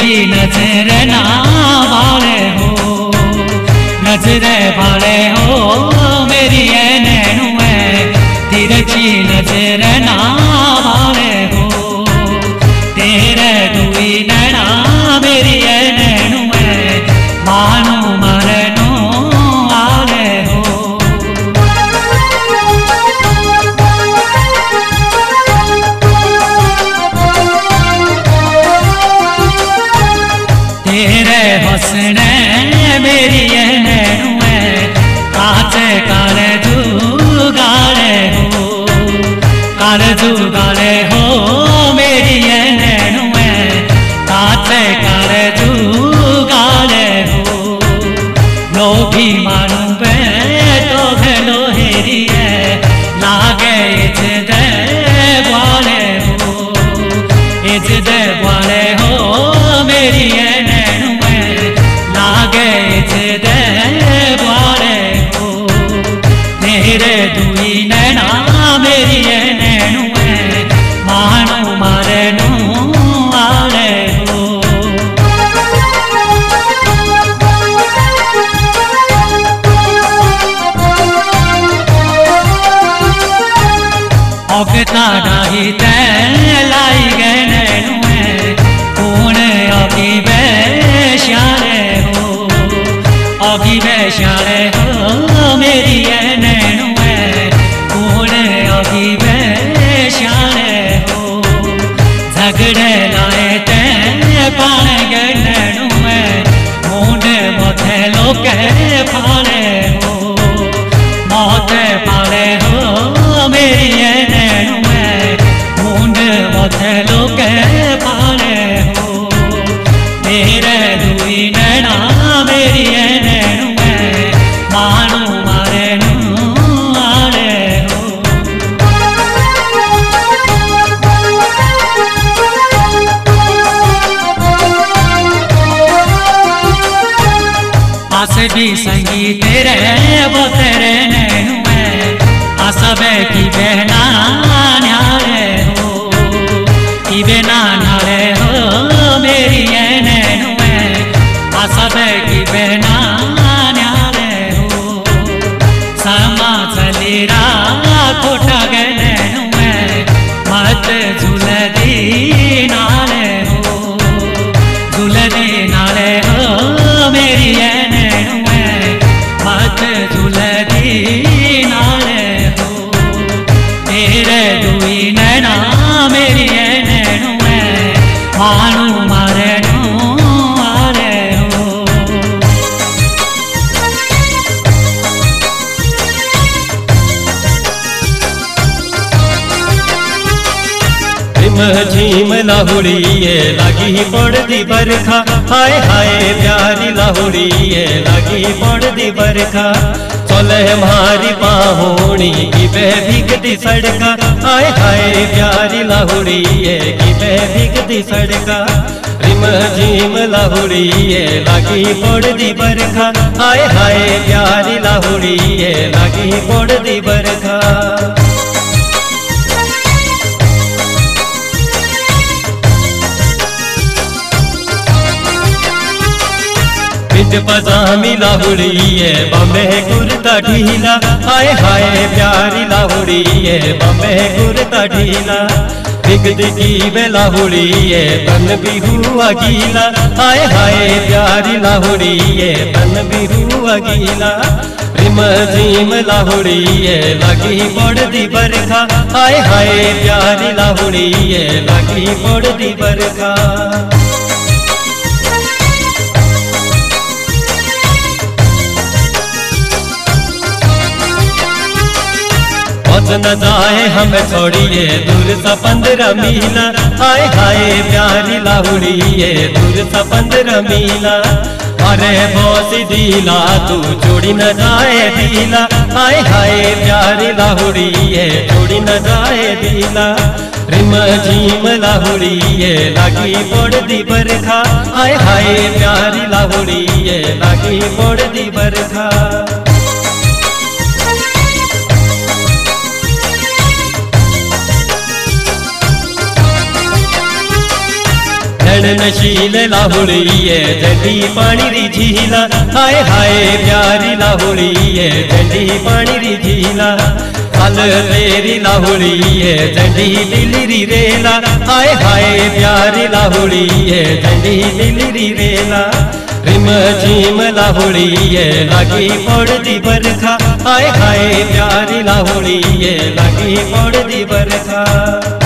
नजर ना वाले हो, नजर वाले हो मेरी नैनू है, तिरछी नजर ना वाले हो, तेरे दुई नैना मेरी नैनू है, मानू मरनू आले हो। तेरे हसन मेरी नैनू है, काचे काले जुगाड़े हो, काले जुगाड़े हो मेरी नैनू है, काचे काले जुगाड़े हो। लोभी मानू बे तो भेलो हेरी है, लागे इजदे वाले हो, इजदे वाले हो मेरी नैनू है, लागे इजदे वाले हो, तेरे दुई नैना मेरी नैनू है, मानू मारनू आले हो। औगता डाही ते लाई गए नैनू है, कौन अगी बेश्याले हो, अगी बेश्याले हो मेरी नैनू है, कौन अगी बेश्याले हो। झगड़े लाए ते पान गए नैनू है, मुंड मोथे लोके फाले हो, मोथे फाले हो मेरी नैनू है, मुंड मोथे लोके फाले हो, तेरे दुई नैना मेरी नैनू है, मानू मारनू आले हो। आस भी संगी तेरे वो तेरे नैनू है, आसबे की बहना न्याले हो, की बहना न्याले हो मेरी नैनू है, आसबे की बहना न्याले हो। समा चलीरा कोटा गए नैनू है, मत झुलदी नाले हो, झुलदी नाले हो मेरी नैनू है, मत झुलदी नाले हो, तेरे दुई नैना मेरी नैनू है, मानू मारनू आले हो। झीम लाहुड़िए लगी पड़दी बरखा, हाय हाय प्यारी लाहुड़िए लगी पड़दी बरखा, चले मारी पाहुणी की बे भीगती सड़का, हाय हाय प्यारी लाहुड़िए की बे भीगती सड़का। रिम झीम लाहुड़िए लगी पड़दी बरखा, हाय हाय प्यारी लाहुड़िए लगी पड़दी बरखा। बिंद पजामी लाहुड़िए बम्बे कुर्ता ढीला, हाय हाय प्यारी लाहुड़िए बम्बे कुर्ता ढीला, बिगद की बे लाहुड़िए तन भी हुआ गीला, हाय हाय प्यारी लाहुड़िए तन भी हुआ गीला। रिम झीम लाहुड़िए लगी पड़दी बरखा, हाय हाय प्यारी लाहुड़िए लगी पड़दी बरखा। न जाए हमें छोड़िए दूर सा 15 मीला, हाय हाय प्यारी लाहुड़िए दूर सा 15 मीला, अरे बौसी दीला तू छोड़ी न जाए दीला, हाय हाय प्यारी लाहुड़िए छोड़ी न जाए दीला। रिम झीम लाहुड़िए लगी पड़दी बरखा, हाय हाय प्यारी लाहुड़िए लगी पड़दी बरखा। नैन नशील लाहुड़ी है जंडी पानी री झीला हाय हाय प्यारी लाहुड़ी है जंडी पानी री झीला हल तेरी लाहुड़ी है जंडी दिलरी रेला हाय हाय प्यारी लाहुड़ी है जंडी दिलरी रेला रिम झीम लाहुड़ी है लगी पड़दी बरखा हाय हाय प्यारी लाहुड़ी है लगी पड़दी बरखा।